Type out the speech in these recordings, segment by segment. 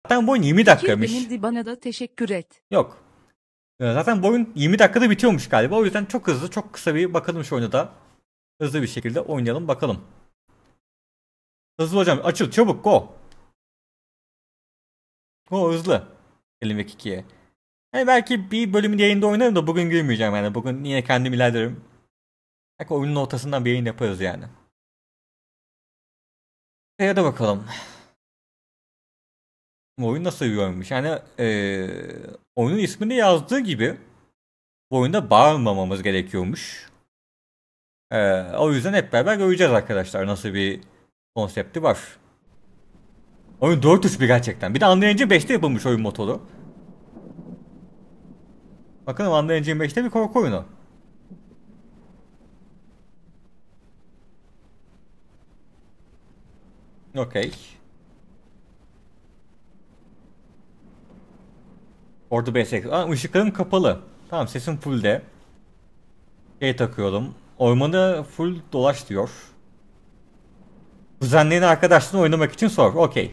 Zaten bu oyun 20 dakikaymış. Denildi, bana da teşekkür et. Yok. Zaten bu oyun 20 dakikada bitiyormuş galiba. O yüzden çok hızlı, çok kısa bir bakalım şu oyunu da. Hızlı bir şekilde oynayalım bakalım. Hızlı hocam, açıl çabuk, go. Go hızlı. Elimdeki ikiye. Yani belki bir bölümün yayında oynarım da bugün girmeyeceğim yani. Bugün yine kendim ilerlerim. Belki oyunun ortasından bir yayın yaparız yani. Hadi bakalım. Bu oyun nasıl bir oyunmuş? Yani oyunun isminde yazdığı gibi bu oyunda bağırmamamız gerekiyormuş. O yüzden hep beraber göreceğiz arkadaşlar nasıl bir konsepti var. Oyun 4-3 gerçekten. Bir de Unreal Engine 5'te yapılmış oyun motoru. Bakalım Unreal Engine 5'te bir korku oyunu. Okey. Orada basic. Işıklarım kapalı. Tamam, sesim fullde. Takıyorum. Ormanı full dolaş diyor. Kuzenlerin arkadaşlarını oynamak için sor. Okey.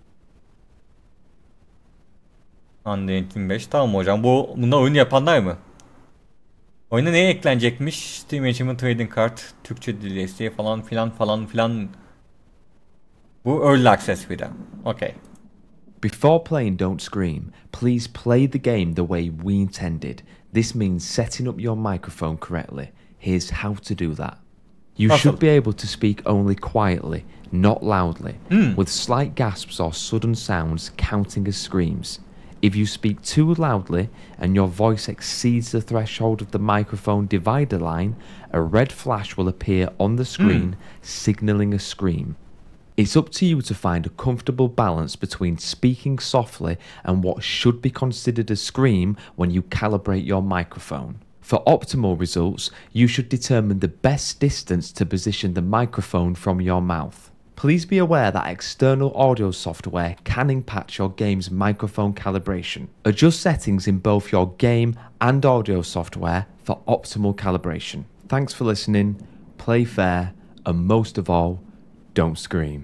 Unreal Engine 5. Tamam hocam. Bunda oyunu yapanlar mı? Oyuna neye eklenecekmiş? Steam Achievement Trading Card, Türkçe dil desteği falan filan falan filan. Bu Early Access bir de. Okay. Before playing Don't Scream, please play the game the way we intended. This means setting up your microphone correctly. Here's how to do that. You should be able to speak only quietly, not loudly, with slight gasps or sudden sounds counting as screams. If you speak too loudly and your voice exceeds the threshold of the microphone divider line, a red flash will appear on the screen, signaling a scream. It's up to you to find a comfortable balance between speaking softly and what should be considered a scream when you calibrate your microphone. For optimal results, you should determine the best distance to position the microphone from your mouth. Please be aware that external audio software can impact your game's microphone calibration. Adjust settings in both your game and audio software for optimal calibration. Thanks for listening, play fair, and most of all, don't scream.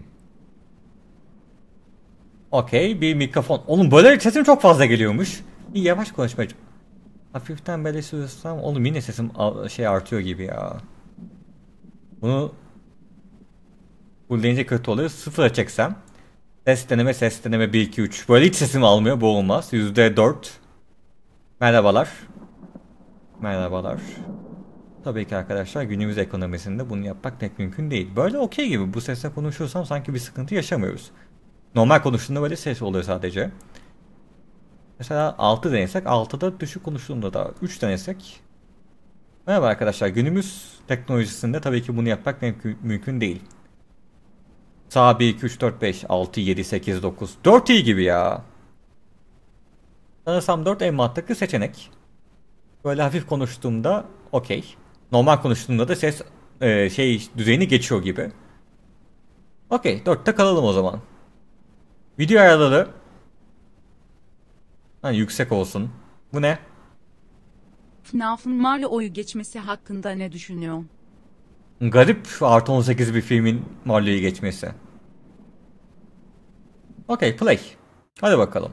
Okey, bir mikrofon. Oğlum böyle sesim çok fazla geliyormuş. Bir yavaş konuşmaya. Hafiften böyle sürüyorsam oğlum yine sesim artıyor gibi ya. Bunu fullleyince kötü oluyor. Sıfıra çeksem. Ses deneme 1 2 3. Böyle hiç sesim almıyor, bu olmaz. %4. Merhabalar. Merhabalar. Tabii ki arkadaşlar günümüz ekonomisinde bunu yapmak pek mümkün değil. Böyle okey gibi bu sesle konuşursam sanki bir sıkıntı yaşamıyoruz. Normal konuştuğunda böyle ses oluyor sadece. Mesela 6 denesek, 6'da düşük konuştuğumda da 3 denesek. Merhaba arkadaşlar, günümüz teknolojisinde tabii ki bunu yapmak mümkün değil. Sağ 1 2 3 4 5 6 7 8 9 4 iyi gibi ya. Sanırsam 4 en mantıklı seçenek. Böyle hafif konuştuğumda okey. Normal konuştuğumda da ses düzeyini geçiyor gibi. Okey, 4'te kalalım o zaman. Video ayarları yüksek olsun. Bu ne? FNAF'ın Mario'yu geçmesi hakkında ne düşünüyorsun? Garip artı 18 bir filmin Mario'yu geçmesi. Okey, play. Hadi bakalım.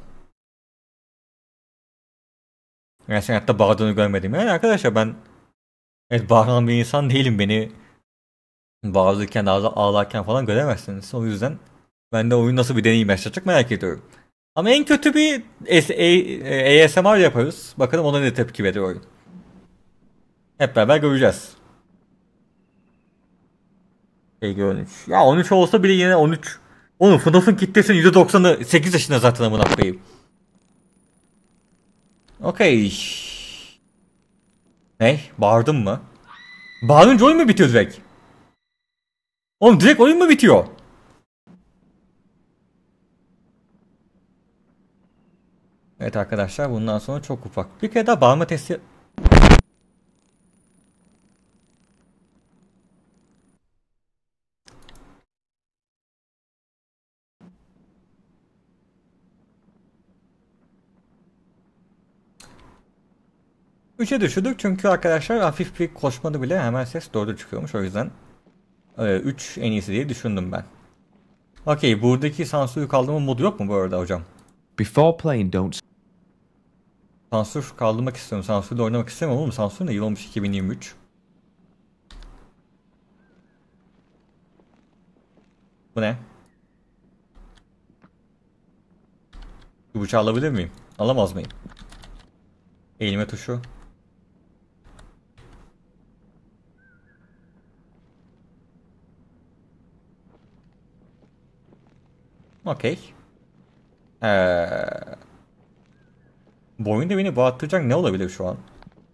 Gerçekten hayatta bağırdığını görmedim. Yani arkadaşlar ben bağıran bir insan değilim. Beni bağırırken, ağlarken falan göremezsiniz. O yüzden ben de oyun nasıl bir deneyim yaşayacak merak ediyorum. Ama en kötü bir ASMR yaparız. Bakalım ona ne tepki veriyor oyun. Hep beraber göreceğiz. 13. Ya 13 olsa bile yine 13. Oğlum FNAF'ın kitlesinin %90'ı 8 yaşında zaten amına koyayım. Okey. Ne? Bağırdın mı? Bağırınca oyun mu bitiyor direkt? Oğlum direkt oyun mu bitiyor? Evet arkadaşlar, bundan sonra çok ufak bir kere daha bağırma testi. Üçe düşürdük çünkü arkadaşlar hafif bir koşmadı bile hemen ses 4'e çıkıyormuş, o yüzden 3 en iyisi diye düşündüm ben. Okey, buradaki sansürü kaldırma modu yok mu bu arada hocam? Before playing, don't. Sansür kaldırmak istiyorum. Sansürle oynamak istemiyorum oğlum. Sansür ne? Yıl olmuş 2023. Bu ne? Bu bıçağı alabilir miyim? Alamaz mıyım? Eğilme tuşu. Okey. Bu oyunda beni bağırtacak ne olabilir şu an?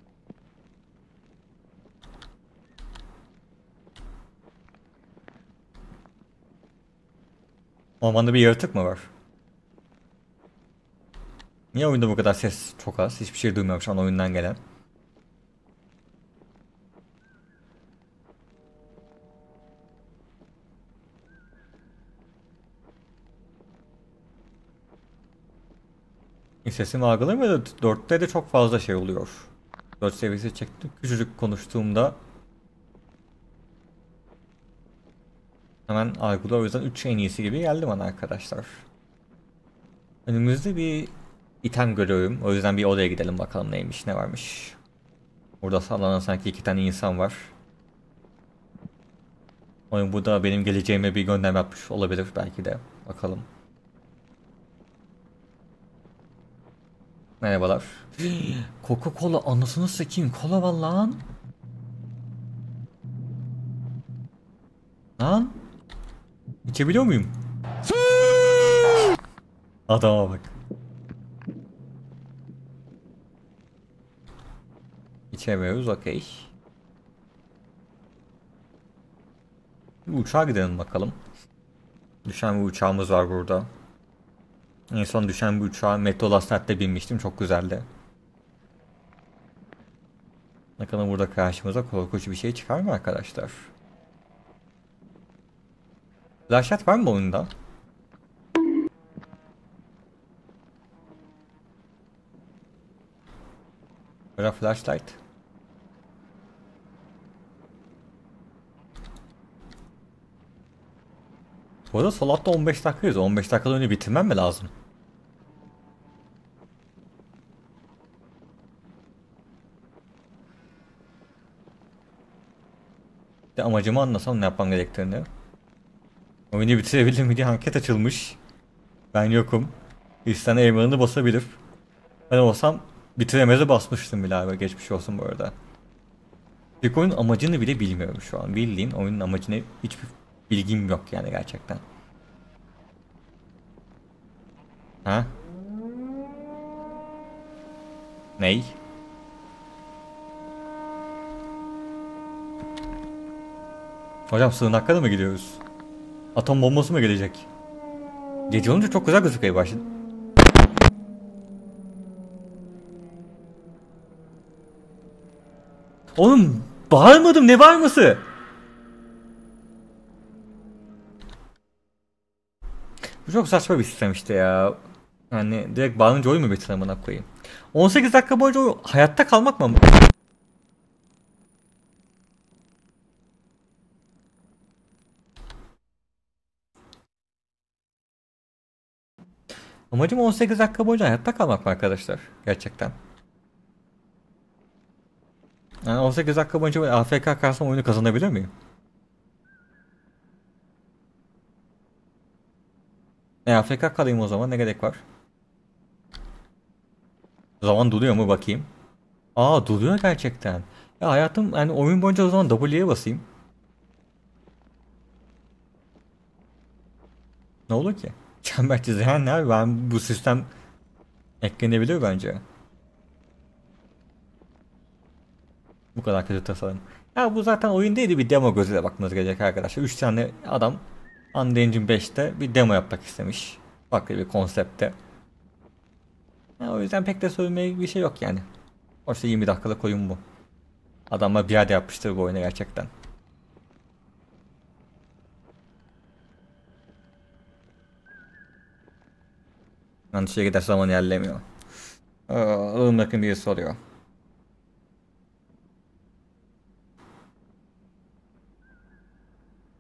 Ormanda bir yaratık mı var? Niye oyunda bu kadar ses çok az? Hiçbir şey duymuyorum şu an oyundan gelen. Sesimi algılamıyor da 4'te de çok fazla şey oluyor. 4 seviyesi çektim. Küçücük konuştuğumda hemen algılıyor. O yüzden 3 en iyisi gibi geldi bana arkadaşlar. Önümüzde bir item görüyorum. O yüzden bir odaya gidelim bakalım neymiş ne varmış. Burada sallanan sanki 2 tane insan var. Oyun burada benim geleceğime bir gönderme yapmış olabilir belki de. Bakalım. Merhabalar. Coca-Cola anasını sikeyim. Kola var lan. Lan. İçebiliyor muyum? Adama bak. İçemiyoruz, okey. Uçağa gidelim bakalım. Düşen bir uçağımız var burada. En son düşen bir uçağa Metrolastar'da binmiştim. Çok güzeldi. Bakalım burada karşımıza korkunç bir şey çıkar mı arkadaşlar? Flashlight var mı oyunda? Burada flashlight. Bu arada sol altta 15 dakikayız. 15 dakikada önce bitirmem mi lazım? De amacımı anlasam ne yapmam gerektiğini. Oyunu bitirebilir mi diye anket açılmış. Ben yokum. İsteyen elmanını basabilir. Ben olsam bitiremeze basmıştım bile abi. Geçmiş olsun bu arada. İlk oyunun amacını bile bilmiyorum şu an. Bildiğin oyunun amacını hiçbir bilgim yok yani gerçekten. Ha? Ney? Hocam sığınaklara da mı gidiyoruz? Atom bombası mı gelecek? Gece olunca çok güzel gözükmeye başladı. Oğlum bağırmadım, ne bağırması? Bu çok saçma bir sistem işte ya. Yani direkt bağırınca oyun mu bitirin amına koyayım? 18 dakika boyunca hayatta kalmak mı? Amacım 18 dakika boyunca hayatta kalmak mı arkadaşlar? Gerçekten. Yani 18 dakika boyunca böyle AFK kalsam oyunu kazanabilir miyim? AFK kalayım o zaman, ne gerek var? Zaman duruyor mu bakayım. Aa, duruyor gerçekten. Ya hayatım yani oyun boyunca o zaman W'ye basayım. Ne olur ki? Çember çizeyen ne abi? Ben bu sistem eklenebilir bence. Bu kadar kötü tasarım. Ya bu zaten oyun değildi, bir demo gözüyle bakmanız gerekecek arkadaşlar. 3 tane adam Unreal Engine 5'te bir demo yapmak istemiş. Farklı bir konsepte. Ya o yüzden pek de söylemeye bir şey yok yani. Oysa 20 dakikalık oyun bu. Adamlar bir yerde yapmıştır bu oyunu gerçekten. Yanlış yere giderse zaman ilerlemiyor. Ilmak'ın biri soruyor.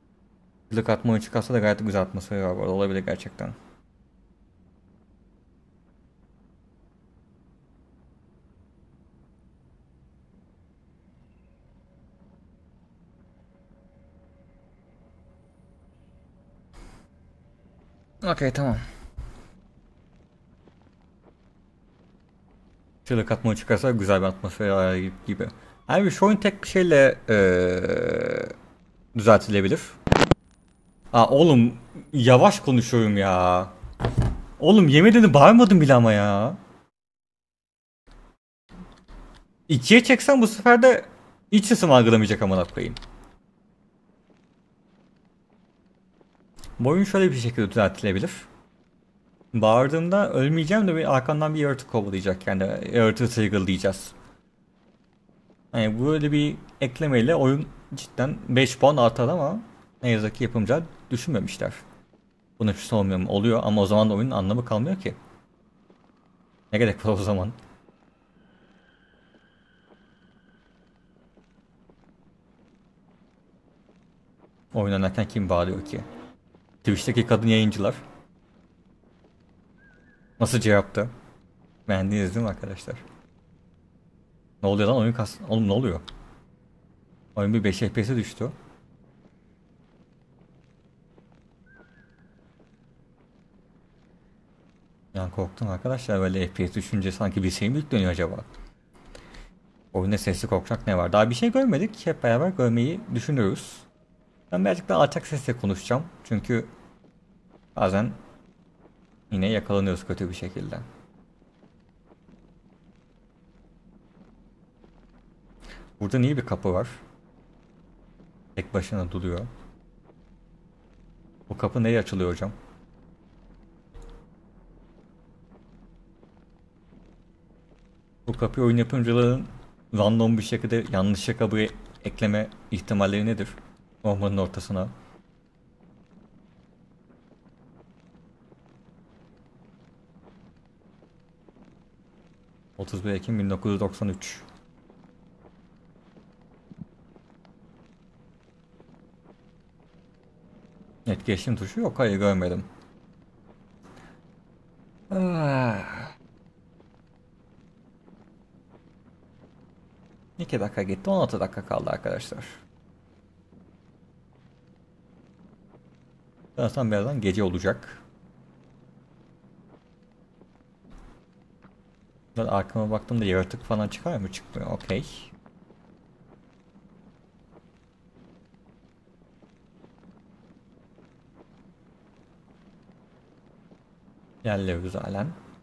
Yıllık atma oyun çıkarsa da gayet güzel atması var. Olabilir gerçekten. Okey, tamam. Çığlık atma çıkarsa güzel bir atmosfer ayarı gibi. Abi şu oyun tek bir şeyle düzeltilebilir. Aa oğlum yavaş konuşuyorum ya. Oğlum yemin bağırmadım bile ama ya. İkiye çeksen bu sefer de hiç sesim algılamayacak amına koyayım. Bu oyun şöyle bir şekilde düzeltilebilir. Bağırdığımda ölmeyeceğim de bir arkamdan bir yaratık kovalayacak, yani yaratığı triggerlayacağız. Yani böyle bir eklemeyle oyun cidden 5 puan artar ama ne yazık ki yapımcılar düşünmemişler. Buna hiç olmuyor mu? Oluyor ama o zaman da oyunun anlamı kalmıyor ki. Ne gerek var o zaman? Oyun oynarken kim bağırıyor ki? Twitch'teki kadın yayıncılar. Nasıl cevaptı? Beğendiniz değil mi arkadaşlar? Ne oluyor lan oyun kas... Oğlum ne oluyor? Oyun bir 5 FPS'e düştü. Yani korktum arkadaşlar, böyle FPS düşünce sanki bir şey mi yükleniyor acaba? Oyunda sesli korkacak ne var? Daha bir şey görmedik. Hep beraber görmeyi düşünüyoruz. Ben birazcık daha alçak sesle konuşacağım. Çünkü bazen yine yakalanıyoruz kötü bir şekilde. Burada niye bir kapı var? Tek başına duruyor. Bu kapı nereye açılıyor hocam? Bu kapıyı oyun yapımcıların random bir şekilde yanlışlıkla buraya ekleme ihtimalleri nedir? Ormanın ortasına. ...31 Ekim 1993. Etkileşim tuşu yok, hayır görmedim. Ah. 2 dakika gitti, 16 dakika kaldı arkadaşlar. Sanırsam birazdan gece olacak. Ben arkama baktığımda yaratık falan çıkar mı? Çıkmıyor. Okey. Yerliyoruz halen.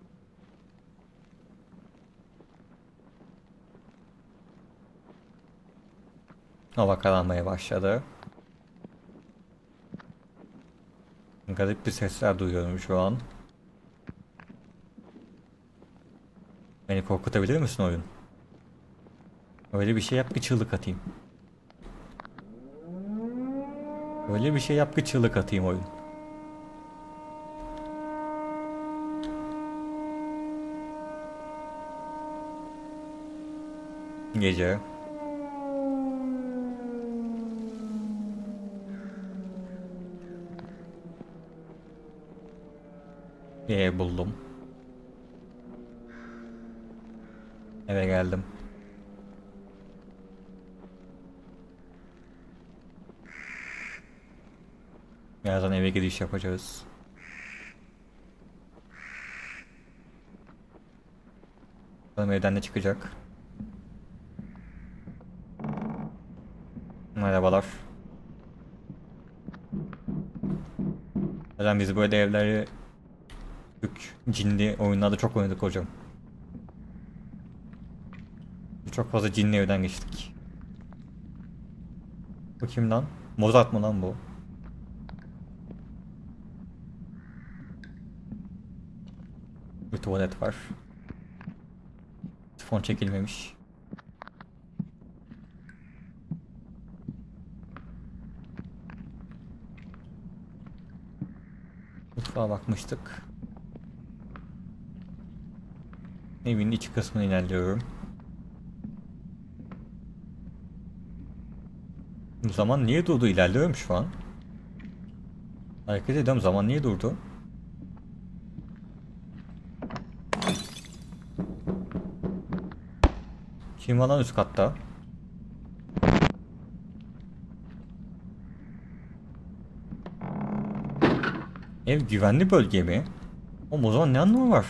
Hava kararmaya başladı. Garip bir sesler duyuyorum şu an. Beni korkutabilir misin oyun? Öyle bir şey yap ki çığlık atayım. Öyle bir şey yap ki çığlık atayım oyun. Gece. Bir ev buldum. Eve geldim. Birazdan eve giriş yapacağız. Bakalım evden ne çıkacak. Merhabalar. Zaten biz böyle evleri cinli oyunlarda çok oynadık hocam. Çok fazla cinli evden geçtik. Bu kim lan? Mozart mı lan bu? Bir tuvalet var. Sifon çekilmemiş. Mutfağa bakmıştık. Evin iç kısmına ilerliyorum. Zaman niye durdu? İlerliyorum şu an. Hareket ediyorum. Zaman niye durdu? Kim var lan üst katta? Ev güvenli bölge mi? O zaman ne anlamı var?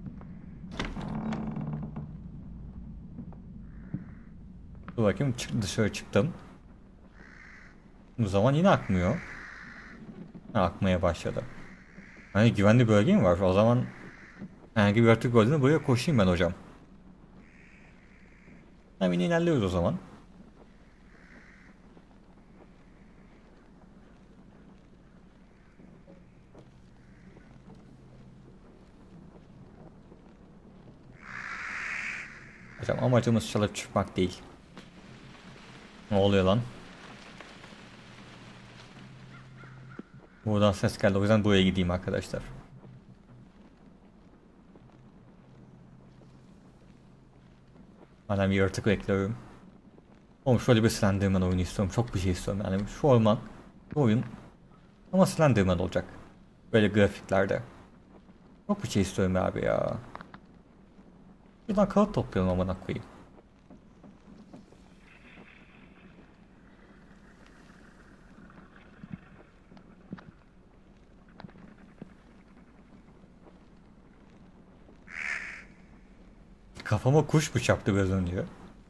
Dur bakayım, dışarı çıktım. Bu zaman yine akmıyor. Ha, akmaya başladı. Hani güvenli bölge mi var? O zaman herhangi bir yaratık gördüğünde buraya koşayım ben hocam. Hemen ilerliyoruz o zaman. Hocam amacımız çalıp çıkmak değil. Ne oluyor lan? Buradan ses geldi, o yüzden buraya gideyim arkadaşlar. Hala bir yaratık bekliyorum. Oğlum şöyle bir Slenderman oyunu istiyorum. Çok bir şey istiyorum yani. Şu orman, şu oyun. Ama Slenderman olacak. Böyle grafiklerde. Çok bir şey istiyorum abi ya. Buradan kağıt topluyorum amına koyayım. Kafama kuş mu çarptı biraz önce?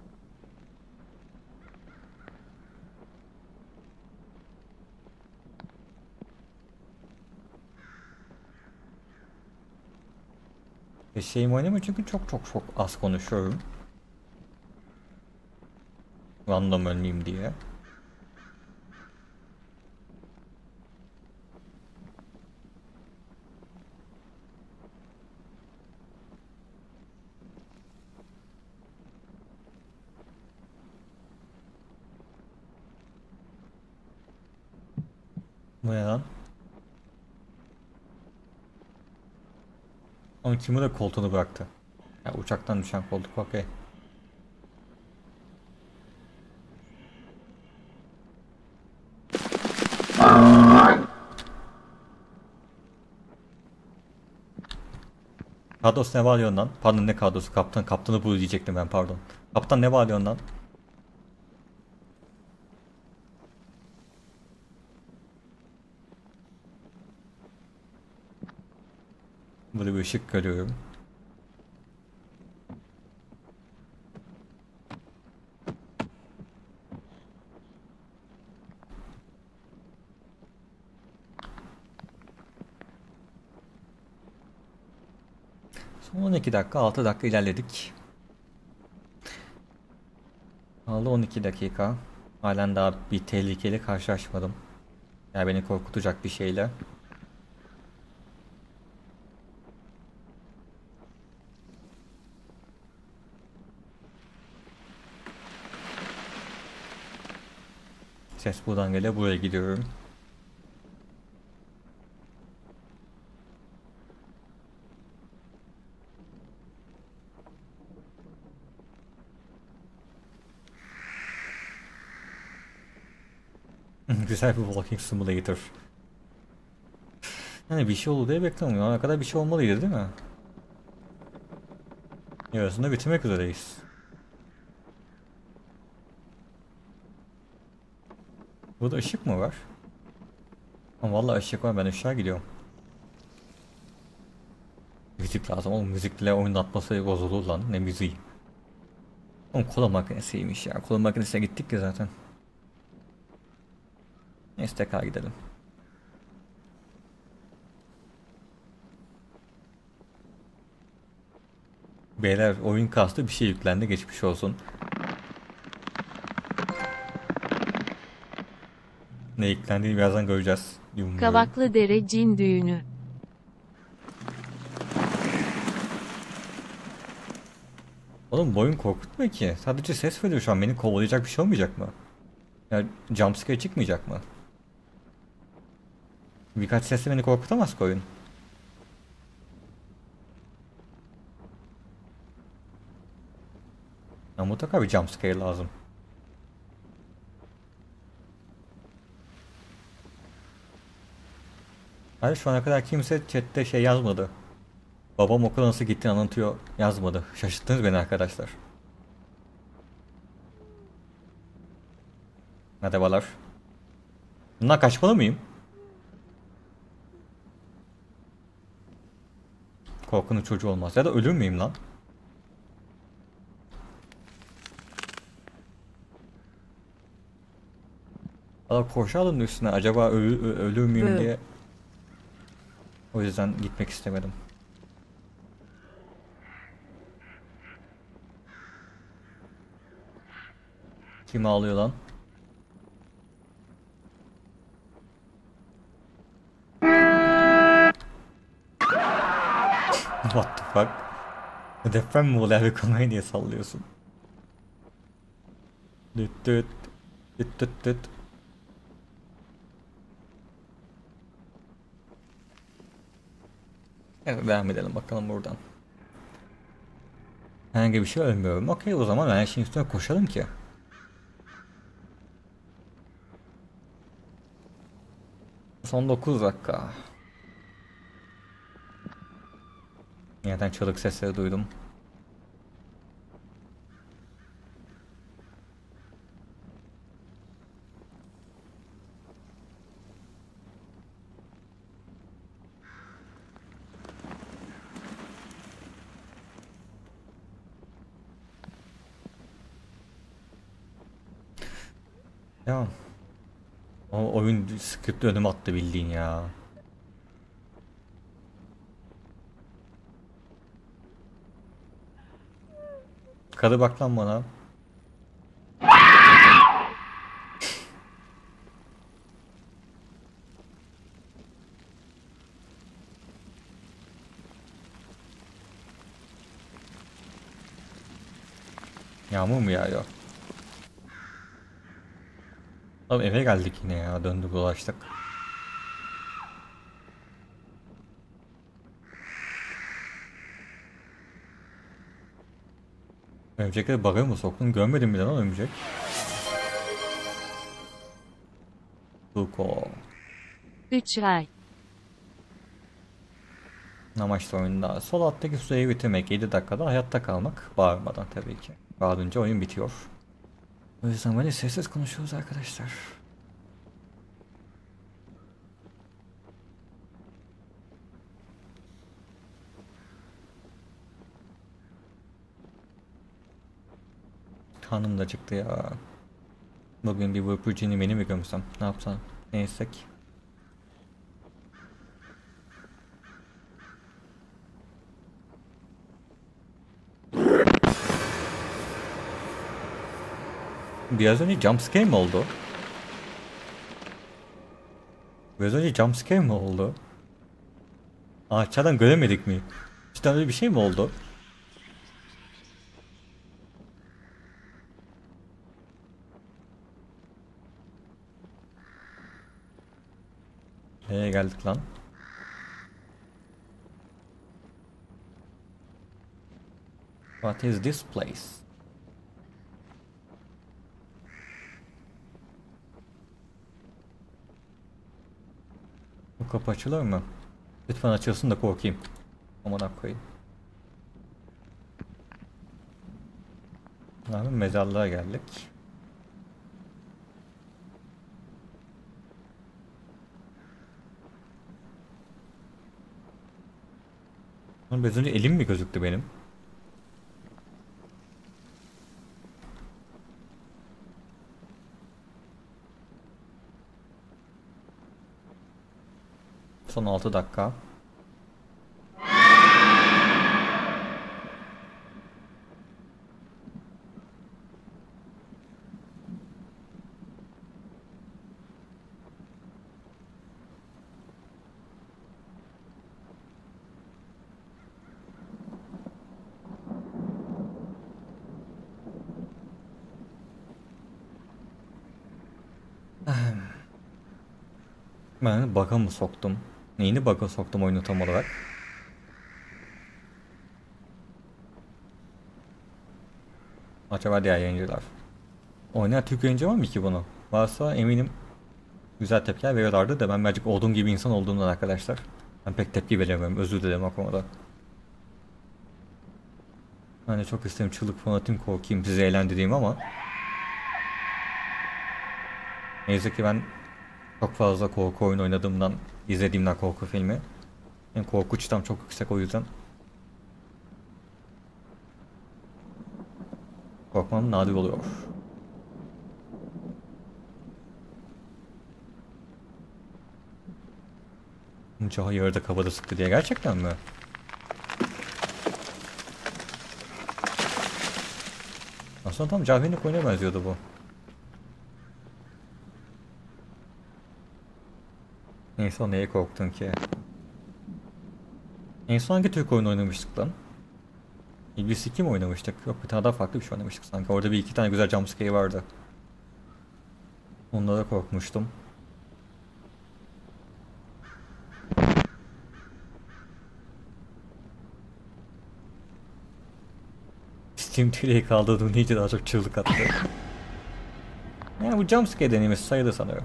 Şeyim oynamıyor çünkü çok az konuşuyorum. Random ölmeyeyim diye. Bu ne lan? Ama kimi de koltuğunu bıraktı. Ya uçaktan düşen koltuk, okey. Kados ne bağırıyorsun lan? Pardon, ne Kados? Kaptanı bul diyecektim ben, pardon. Kaptan ne bağırıyorsun lan? Burada bir ışık görüyorum. Son 12 dakika, 6 dakika ilerledik. Kaldı 12 dakika. Halen daha bir tehlikeli karşılaşmadım. Yani beni korkutacak bir şeyle. Ses buradan geliyor, buraya gidiyorum. Güzel bir walking simulator. Hani bir şey olur diye beklemiyorum. Ona kadar bir şey olmalıydı değil mi? Yarısında bitirmek üzereyiz. Burada ışık mı var? Ama vallahi ışık var, ben aşağı gidiyorum. Müzik lazım oğlum, müzikle oyunun atmosferi bozulur lan, ne müziği. Oğlum kola makinesiymiş ya, kola makinesine gittik ya zaten. Neyse tekrar gidelim. Beyler oyun kastı, bir şey yüklendi, geçmiş olsun. Ne yüklendiğini birazdan göreceğiz. Kavaklıdere cin düğünü. Oğlum bu oyun korkutmuyor ki. Sadece ses veriyor şu an. Beni kovalayacak bir şey olmayacak mı? Ya jumpscare çıkmayacak mı? Birkaç sesle beni korkutamaz ki oyun. Ya mutlaka bir jumpscare lazım. Hayır, şu ana kadar kimse chatte şey yazmadı. Babam okula nasıl gittiğini anlatıyor yazmadı. Şaşırttınız beni arkadaşlar. Merhabalar. Bundan kaçmalı mıyım? Korkunun çocuğu olmaz. Ya da ölür müyüm lan? Valla koşardım üstüne. Acaba ölür müyüm Bö. diye. O yüzden gitmek istemedim. Kim ağlıyor lan? What the fuck? Deprem mi oluyor? Bir kamerayı niye sallıyorsun? Düt düt. Düt düt düt. Evet, devam edelim bakalım buradan. Herhangi bir şey ölmüyorum. Okey, o zaman ben şimdi üstüne koşalım ki. Son 9 dakika. Yerden çığlık sesleri duydum. Ya. O oyun script'i önüme attı bildiğin ya. Karı bak lan bana. Yağmur mu yağıyor? Abi eve geldik yine ya, döndük dolaştık. Örümcekleri bug'a mı soktun? Görmedim bile lan örümcek. Tuko. 3 ay. Amaçlı oyunda sol alttaki süreyi bitirmek, 7 dakikada hayatta kalmak, bağırmadan tabii ki. Bağırınca oyun bitiyor. O yüzden böyle sessiz konuşuyoruz arkadaşlar. Kanım da çıktı ya. Bugün bir Vapurcini beni mi gömsem? Ne yapsam? Ne yesek? Biraz önce jumpscare mi oldu? Biraz önce jumpscare mi oldu? Ağaçlardan göremedik mi? İşte öyle bir şey mi oldu? Nereye geldik lan? What is this place? Bu kapı açılır mı? Lütfen açılsın da korkayım. Aman koyayım. Abi mezarlığa geldik. Biraz önce elim mi gözüktü benim? Son 6 dakika. Ben bug'a mı soktum? Neyini bug'a soktum oyunu tam olarak? Acaba diğer yayıncılar. Oynayan Türk yayıncı var mı ki bunu? Varsa eminim güzel tepkiler veriyorlardı da ben birazcık olduğum gibi insan olduğumdan arkadaşlar. Ben pek tepki veremiyorum. Özür dilerim o konuda. Ben de çok isterim çığlık falan atayım, korkayım, sizi eğlendireyim ama neyse ki ben çok fazla korku oyun oynadığımdan, izlediğimden korku filmi. Benim korku çıtam çok yüksek, o yüzden Korkmam nadir oluyor. Caha yarıda kafada sıktı diye gerçekten mi? Aslında tam Cahvenik oyuna benziyordu bu. En son neye korktun ki? En son hangi Türk oyunu oynamıştık lan? İblis 2 mi oynamıştık? Yok, bir tane daha farklı bir şey oynamıştık sanki. Orada bir iki tane güzel jumpscare vardı. Onlara korkmuştum. Steam TV'yi kaldırdığım iyice daha çok çığlık attı. Yani bu jumpscare deneyimisi sayılır sanırım.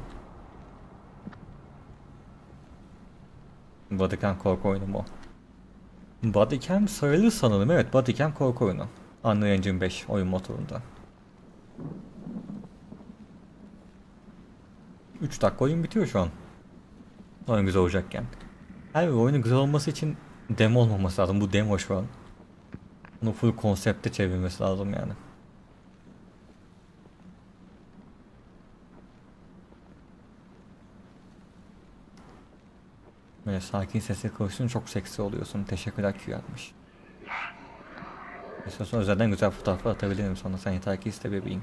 Bodycam korku oyunu mu? Bodycam sayılır sanırım, evet, Bodycam korku oyunu. Unreal Engine 5 oyun motorunda. 3 dakika oyun bitiyor şu an. Oyun güzel olacakken. Her bir oyunun güzel olması için demo olmaması lazım. Bu demo şu an. Bunu full konsepte çevirmesi lazım yani. Böyle sakin sesle konuşsun, çok seksi oluyorsun. Teşekkürler Q atmış. İstiyorsan özelden güzel fotoğraflar atabilirim sonra, sen yeter ki iste bebeğim.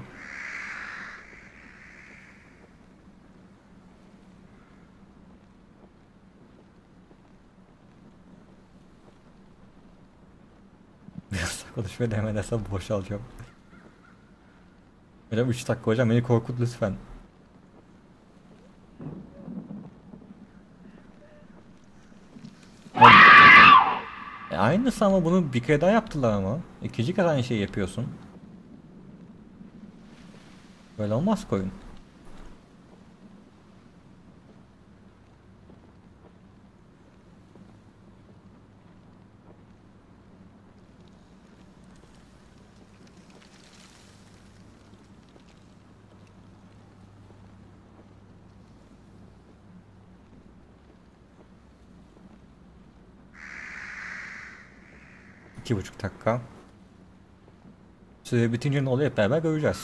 Biraz da konuşmaya devam edersem boşalacağım. Hocam 3 dakika hocam, beni korkut lütfen. Aynısı ama bunu bir kere daha yaptılar ama. İkinci kez aynı şeyi yapıyorsun. Böyle olmaz koyun. İki buçuk dakika. Süre bitince ne oluyor hep beraber göreceğiz.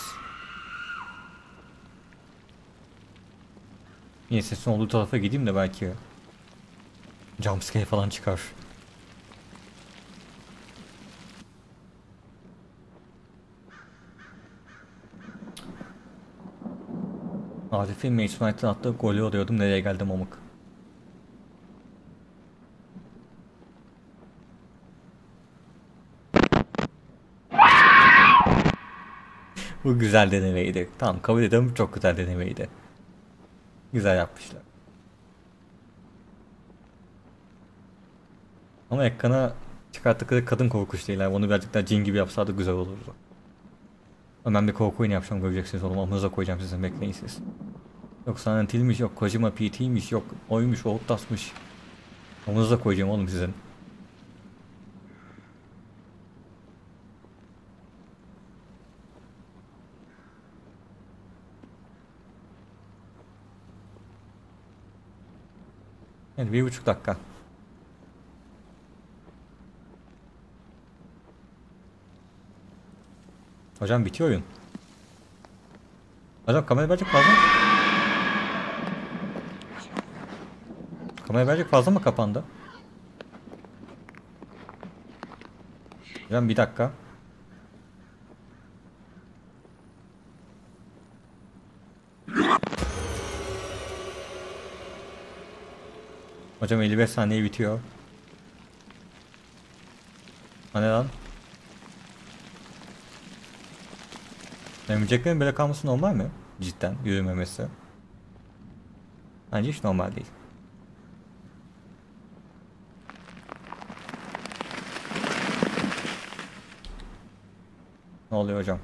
Yine sesin olduğu tarafa gideyim de belki jumpscare falan çıkar. Arif'in Manchester United'ın attığı golü arıyordum, nereye geldim amık. Bu güzel denemeydi. Tamam, kabul ediyorum, çok güzel denemeydi. Güzel yapmışlar. Ama ekrana çıkarttıkları kadın korkunç değil. Yani onu birazcık daha cin gibi yapsalardı güzel olurdu. Ama ben bir korku oyunu yapacağım, göreceksiniz oğlum. Amınıza koyacağım, sizin bekleyin siz. Yok Silent Hill'miş, yok Kojima PT'ymiş, yok oymuş, Outlast'mış. Amınıza koyacağım oğlum sizin. Yani 1,5 dakika. Hocam bitiyor oyun. Hocam kamera birazcık fazla mı? Kamera birazcık fazla mı kapandı? Hocam bir dakika. Hocam 55 saniye bitiyor. Hani lan? Örümceklerin böyle kalması normal mi? Cidden yürümemesi. Bence hiç normal değil. Ne oluyor hocam?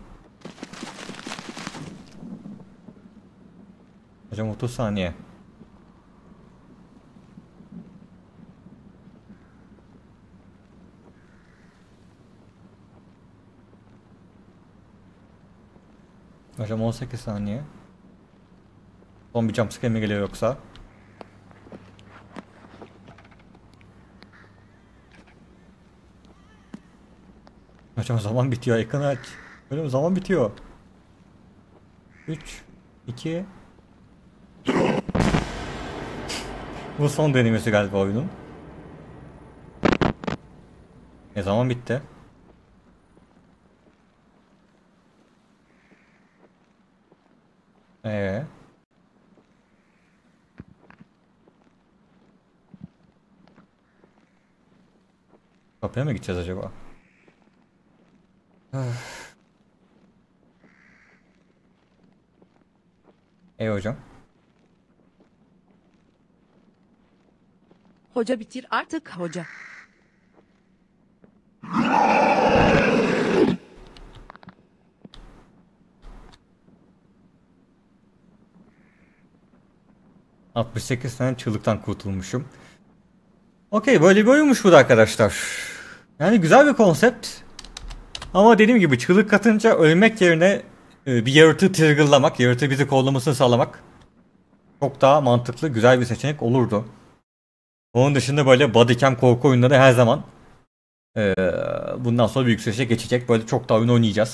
Hocam 30 saniye. Hocam 18 saniye. Son bir jumpscare mi geliyor yoksa? Hocam zaman bitiyor, ekranı aç. Böyle zaman bitiyor. 3 2 Bu son denemesi galiba oyunun. Zaman bitti. Ee. Kapıya mı gideceğiz acaba? Hocam. Hoca bitir artık hoca. ...68 tane çığlıktan kurtulmuşum. Okey, böyle bir oyunmuş bu da arkadaşlar. Yani güzel bir konsept. Ama dediğim gibi çığlık katınca ölmek yerine bir yaratığı triggerlamak, yaratığı bizi kollamasını sağlamak çok daha mantıklı, güzel bir seçenek olurdu. Onun dışında böyle bodycam korku oyunları her zaman bundan sonra bir yükselişe geçecek. Böyle çok daha oyun oynayacağız.